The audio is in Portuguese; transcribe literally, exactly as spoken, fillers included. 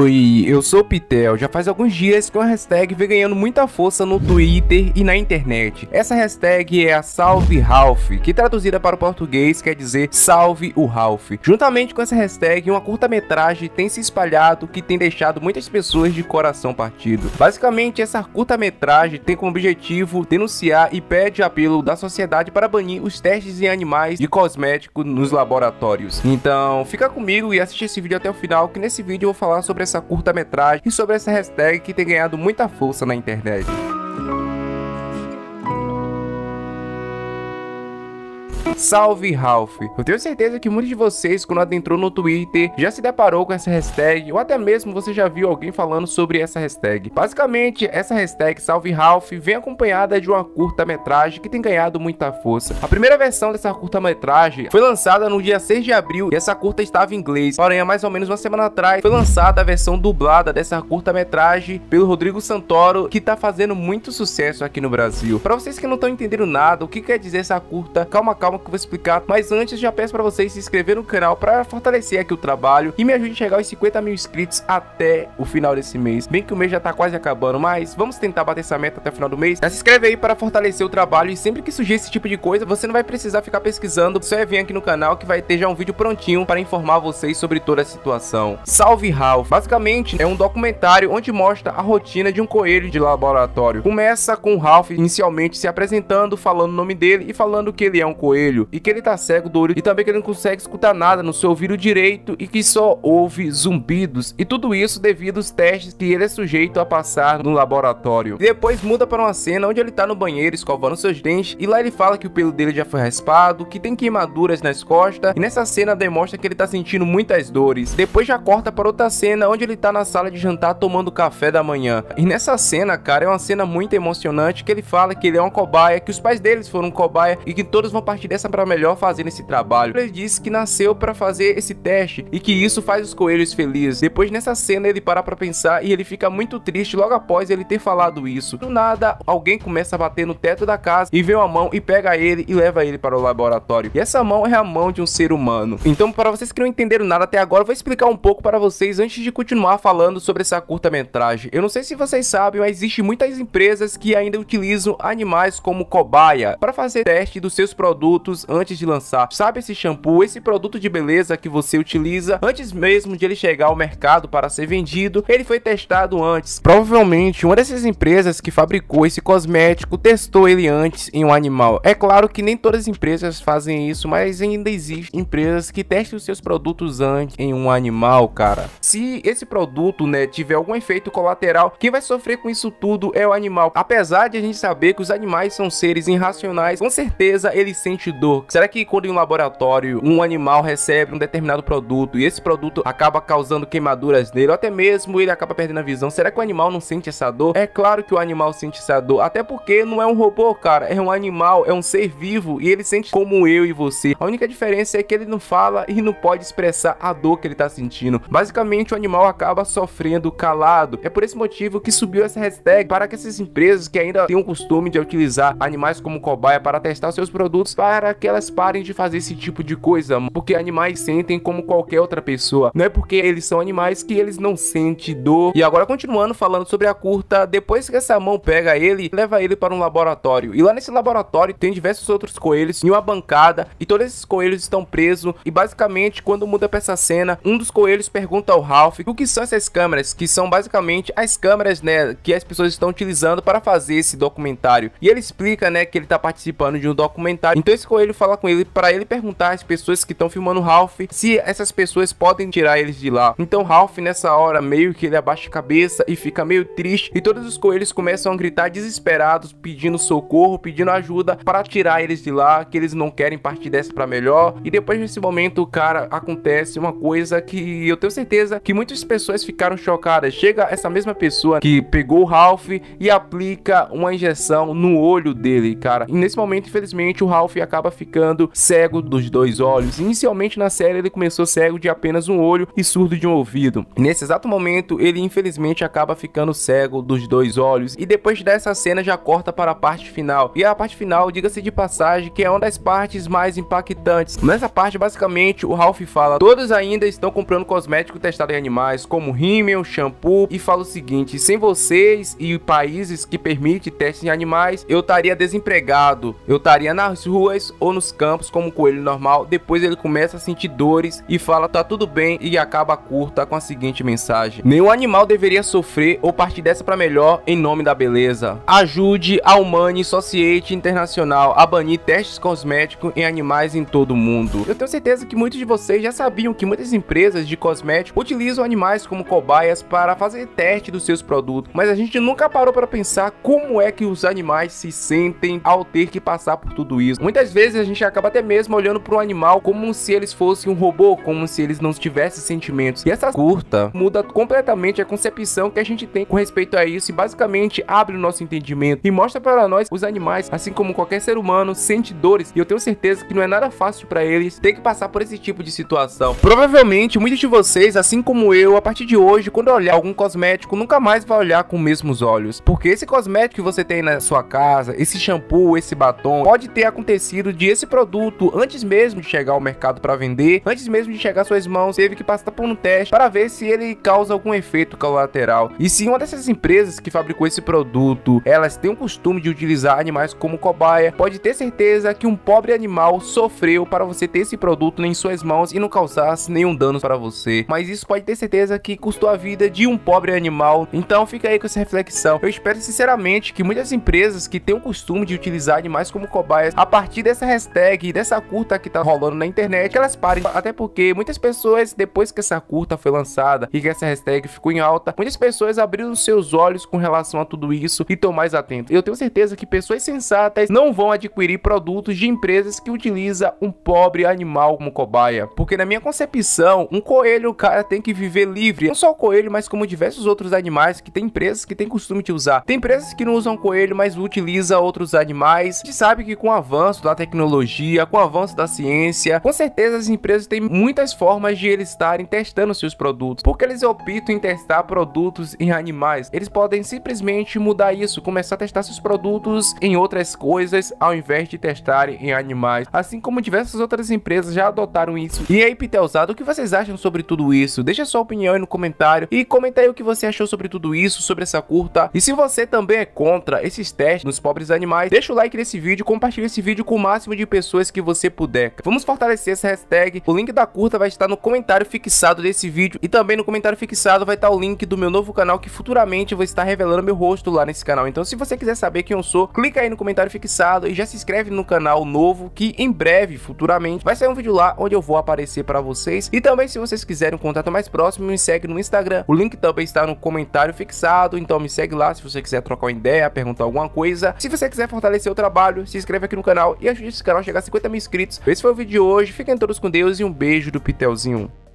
Oi, eu sou o Pitel. Já faz alguns dias que uma hashtag vem ganhando muita força no Twitter e na internet. Essa hashtag é a Salve Ralph, que traduzida para o português quer dizer Salve o Ralph. Juntamente com essa hashtag, uma curta-metragem tem se espalhado que tem deixado muitas pessoas de coração partido. Basicamente, essa curta-metragem tem como objetivo denunciar e pede apelo da sociedade para banir os testes em animais de cosmético nos laboratórios. Então, fica comigo e assiste esse vídeo até o final, que nesse vídeo eu vou falar sobre essa curta-metragem e sobre essa hashtag que tem ganhado muita força na internet. Salve Ralph. Eu tenho certeza que muitos de vocês, quando adentrou no Twitter, já se deparou com essa hashtag, ou até mesmo você já viu alguém falando sobre essa hashtag. Basicamente, essa hashtag Salve Ralph vem acompanhada de uma curta-metragem que tem ganhado muita força. A primeira versão dessa curta-metragem foi lançada no dia seis de abril e essa curta estava em inglês. Porém, há mais ou menos uma semana atrás, foi lançada a versão dublada dessa curta-metragem pelo Rodrigo Santoro, que tá fazendo muito sucesso aqui no Brasil. Para vocês que não estão entendendo nada, o que quer dizer essa curta, calma, calma que eu vou explicar, mas antes já peço para vocês se inscreverem no canal para fortalecer aqui o trabalho e me ajude a chegar aos cinquenta mil inscritos até o final desse mês. Bem que o mês já tá quase acabando, mas vamos tentar bater essa meta até o final do mês. Já se inscreve aí para fortalecer o trabalho e sempre que surgir esse tipo de coisa, você não vai precisar ficar pesquisando, só é vir aqui no canal que vai ter já um vídeo prontinho para informar vocês sobre toda a situação. Salve Ralph, basicamente é um documentário onde mostra a rotina de um coelho de laboratório. Começa com o Ralph inicialmente se apresentando, falando o nome dele e falando que ele é um coelho e que ele tá cego do olho e também que ele não consegue escutar nada no seu ouvido direito e que só ouve zumbidos, e tudo isso devido aos testes que ele é sujeito a passar no laboratório. E depois muda para uma cena onde ele tá no banheiro escovando seus dentes e lá ele fala que o pelo dele já foi raspado, que tem queimaduras nas costas, e nessa cena demonstra que ele tá sentindo muitas dores. Depois já corta para outra cena onde ele tá na sala de jantar tomando café da manhã, e nessa cena, cara, é uma cena muito emocionante que ele fala que ele é uma cobaia, que os pais deles foram cobaia e que todos vão partir dessa para melhor fazendo esse trabalho. Ele disse que nasceu para fazer esse teste e que isso faz os coelhos felizes. Depois nessa cena ele para pra pensar e ele fica muito triste logo após ele ter falado isso. Do nada, alguém começa a bater no teto da casa e vê uma mão e pega ele e leva ele para o laboratório. E essa mão é a mão de um ser humano. Então, para vocês que não entenderam nada até agora, eu vou explicar um pouco para vocês antes de continuar falando sobre essa curta-metragem. Eu não sei se vocês sabem, mas existem muitas empresas que ainda utilizam animais como cobaia para fazer teste dos seus produtos antes de lançar. Sabe esse shampoo, esse produto de beleza que você utiliza, antes mesmo de ele chegar ao mercado para ser vendido, ele foi testado antes. Provavelmente uma dessas empresas que fabricou esse cosmético testou ele antes em um animal. É claro que nem todas as empresas fazem isso, mas ainda existem empresas que testam os seus produtos antes em um animal, cara. Se esse produto, né, tiver algum efeito colateral, quem vai sofrer com isso tudo é o animal. Apesar de a gente saber que os animais são seres irracionais, com certeza ele sente dor. Será que quando em um laboratório um animal recebe um determinado produto e esse produto acaba causando queimaduras nele, ou até mesmo ele acaba perdendo a visão, será que o animal não sente essa dor? É claro que o animal sente essa dor, até porque não é um robô, cara, é um animal, é um ser vivo e ele sente como eu e você. A única diferença é que ele não fala e não pode expressar a dor que ele tá sentindo. Basicamente o animal acaba sofrendo calado. É por esse motivo que subiu essa hashtag para que essas empresas que ainda têm o costume de utilizar animais como cobaia para testar seus produtos, para que elas parem de fazer esse tipo de coisa, porque animais sentem como qualquer outra pessoa. Não é porque eles são animais que eles não sentem dor. E agora, continuando falando sobre a curta, depois que essa mão pega ele, leva ele para um laboratório. E lá nesse laboratório tem diversos outros coelhos em uma bancada e todos esses coelhos estão presos. E basicamente, quando muda para essa cena, um dos coelhos pergunta ao Ralph o que são essas câmeras, que são basicamente as câmeras, né, que as pessoas estão utilizando para fazer esse documentário. E ele explica, né, que ele tá participando de um documentário. Então esse coelho fala com ele para ele perguntar às pessoas que estão filmando o Ralph se essas pessoas podem tirar eles de lá. Então Ralph nessa hora meio que ele abaixa a cabeça e fica meio triste e todos os coelhos começam a gritar desesperados, pedindo socorro, pedindo ajuda para tirar eles de lá, que eles não querem partir dessa para melhor. E depois nesse momento, cara, acontece uma coisa que eu tenho certeza que muitas pessoas ficaram chocadas. Chega essa mesma pessoa que pegou o Ralph e aplica uma injeção no olho dele, cara. E nesse momento, infelizmente, o Ralph acaba acaba ficando cego dos dois olhos. Inicialmente na série ele começou cego de apenas um olho e surdo de um ouvido. Nesse exato momento ele infelizmente acaba ficando cego dos dois olhos, e depois dessa cena já corta para a parte final. E a parte final, diga-se de passagem, que é uma das partes mais impactantes. Nessa parte basicamente o Ralph fala: todos ainda estão comprando cosmético testado em animais como rímel, shampoo, e fala o seguinte: sem vocês e países que permitem testes em animais, eu estaria desempregado, eu estaria nas ruas ou nos campos como um coelho normal. Depois ele começa a sentir dores e fala: tá tudo bem, e acaba curta com a seguinte mensagem: nenhum animal deveria sofrer ou partir dessa para melhor em nome da beleza. Ajude a Humane Society Internacional a banir testes cosméticos em animais em todo o mundo. Eu tenho certeza que muitos de vocês já sabiam que muitas empresas de cosméticos utilizam animais como cobaias para fazer teste dos seus produtos, mas a gente nunca parou para pensar como é que os animais se sentem ao ter que passar por tudo isso. Muitas vezes a gente acaba até mesmo olhando para um animal como se eles fossem um robô, como se eles não tivessem sentimentos. E essa curta muda completamente a concepção que a gente tem com respeito a isso, e basicamente abre o nosso entendimento e mostra para nós os animais, assim como qualquer ser humano, sente dores, e eu tenho certeza que não é nada fácil para eles ter que passar por esse tipo de situação. Provavelmente muitos de vocês, assim como eu, a partir de hoje, quando olhar algum cosmético, nunca mais vai olhar com os mesmos olhos, porque esse cosmético que você tem na sua casa, esse shampoo, esse batom, pode ter acontecido de esse produto, antes mesmo de chegar ao mercado para vender, antes mesmo de chegar às suas mãos, teve que passar por um teste para ver se ele causa algum efeito colateral. E se uma dessas empresas que fabricou esse produto, elas têm o costume de utilizar animais como cobaia, pode ter certeza que um pobre animal sofreu para você ter esse produto em suas mãos e não causasse nenhum dano para você. Mas isso pode ter certeza que custou a vida de um pobre animal. Então fica aí com essa reflexão. Eu espero sinceramente que muitas empresas que têm o costume de utilizar animais como cobaias, a partir dessa hashtag e dessa curta que tá rolando na internet, elas parem. Até porque muitas pessoas, depois que essa curta foi lançada e que essa hashtag ficou em alta, muitas pessoas abriram seus olhos com relação a tudo isso e estão mais atentos. Eu tenho certeza que pessoas sensatas não vão adquirir produtos de empresas que utilizam um pobre animal como cobaia, porque na minha concepção, um coelho, cara, tem que viver livre. Não só o coelho, mas como diversos outros animais que tem empresas que tem costume de usar. Tem empresas que não usam coelho, mas utilizam outros animais. A gente sabe que com o avanço da tecnologia, com o avanço da ciência, com certeza as empresas têm muitas formas de eles estarem testando seus produtos. Porque eles optam em testar produtos em animais, eles podem simplesmente mudar isso, começar a testar seus produtos em outras coisas, ao invés de testarem em animais, assim como diversas outras empresas já adotaram isso. E aí, Pitelzado, o que vocês acham sobre tudo isso? Deixa sua opinião aí no comentário e comenta aí o que você achou sobre tudo isso, sobre essa curta. E se você também é contra esses testes nos pobres animais, deixa o like nesse vídeo, compartilha esse vídeo com o máximo de pessoas que você puder. Vamos fortalecer essa hashtag. O link da curta vai estar no comentário fixado desse vídeo, e também no comentário fixado vai estar o link do meu novo canal, que futuramente eu vou estar revelando meu rosto lá nesse canal. Então se você quiser saber quem eu sou, clica aí no comentário fixado e já se inscreve no canal novo, que em breve, futuramente, vai sair um vídeo lá onde eu vou aparecer para vocês. E também, se vocês quiserem um contato mais próximo, me segue no Instagram. O link também está no comentário fixado, então me segue lá se você quiser trocar uma ideia, perguntar alguma coisa. Se você quiser fortalecer o trabalho, se inscreve aqui no canal e ajude esse canal a chegar a cinquenta mil inscritos. Esse foi o vídeo de hoje, fiquem todos com Deus e um beijo do Pitelzinho.